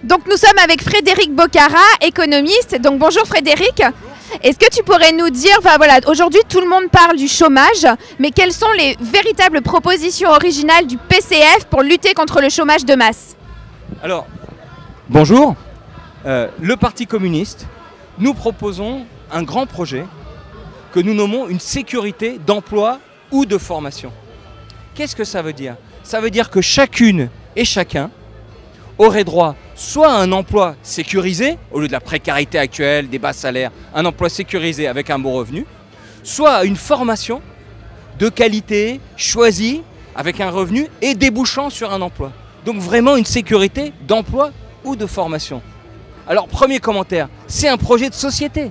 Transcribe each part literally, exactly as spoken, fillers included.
Donc nous sommes avec Frédéric Bocara, économiste. Donc bonjour Frédéric. Est-ce que tu pourrais nous dire, enfin voilà, aujourd'hui tout le monde parle du chômage, mais quelles sont les véritables propositions originales du P C F pour lutter contre le chômage de masse? Alors, bonjour. Euh, le Parti communiste, nous proposons un grand projet que nous nommons une sécurité d'emploi ou de formation. Qu'est-ce que ça veut dire? Ça veut dire que chacune et chacun aurait droit soit à un emploi sécurisé, au lieu de la précarité actuelle, des bas salaires, un emploi sécurisé avec un bon revenu, soit à une formation de qualité, choisie, avec un revenu et débouchant sur un emploi. Donc vraiment une sécurité d'emploi ou de formation. Alors premier commentaire, c'est un projet de société.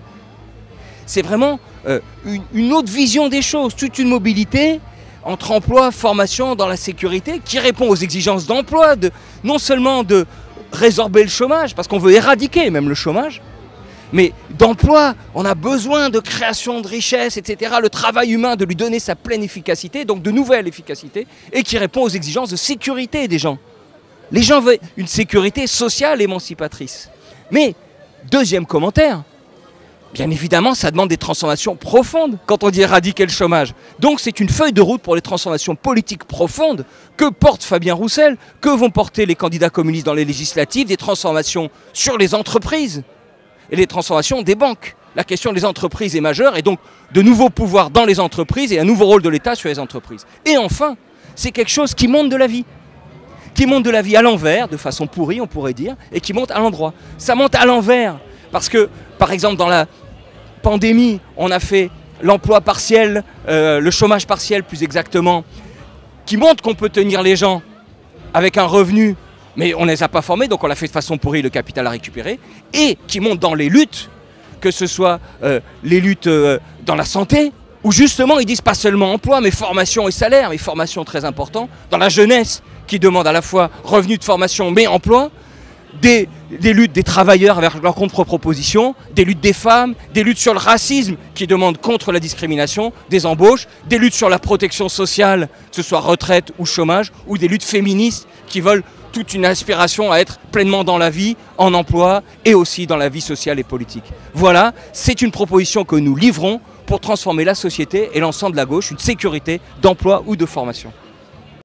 C'est vraiment euh, une, une autre vision des choses, toute une mobilité entre emploi, formation, dans la sécurité, qui répond aux exigences d'emploi, de, non seulement de résorber le chômage, parce qu'on veut éradiquer même le chômage, mais d'emploi, on a besoin de création de richesse, et cetera. Le travail humain, de lui donner sa pleine efficacité, donc de nouvelle efficacité, et qui répond aux exigences de sécurité des gens. Les gens veulent une sécurité sociale émancipatrice. Mais, deuxième commentaire, bien évidemment, ça demande des transformations profondes quand on dit éradiquer le chômage. Donc c'est une feuille de route pour les transformations politiques profondes que porte Fabien Roussel, que vont porter les candidats communistes dans les législatives, des transformations sur les entreprises et les transformations des banques. La question des entreprises est majeure et donc de nouveaux pouvoirs dans les entreprises et un nouveau rôle de l'État sur les entreprises. Et enfin, c'est quelque chose qui monte de la vie. qui monte de la vie à l'envers, de façon pourrie on pourrait dire, et qui monte à l'endroit. Ça monte à l'envers, parce que, par exemple, dans la pandémie, on a fait l'emploi partiel, euh, le chômage partiel plus exactement, qui montre qu'on peut tenir les gens avec un revenu, mais on ne les a pas formés, donc on l'a fait de façon pourrie, le capital à récupérer, et qui monte dans les luttes, que ce soit euh, les luttes euh, dans la santé, où justement ils disent pas seulement emploi, mais formation et salaire, mais formation très important, dans la jeunesse, qui demande à la fois revenu de formation mais emploi, des, des luttes des travailleurs avec leurs contre-propositions, des luttes des femmes, des luttes sur le racisme qui demandent contre la discrimination, des embauches, des luttes sur la protection sociale, que ce soit retraite ou chômage, ou des luttes féministes qui veulent toute une aspiration à être pleinement dans la vie, en emploi et aussi dans la vie sociale et politique. Voilà, c'est une proposition que nous livrons pour transformer la société et l'ensemble de la gauche, une sécurité d'emploi ou de formation.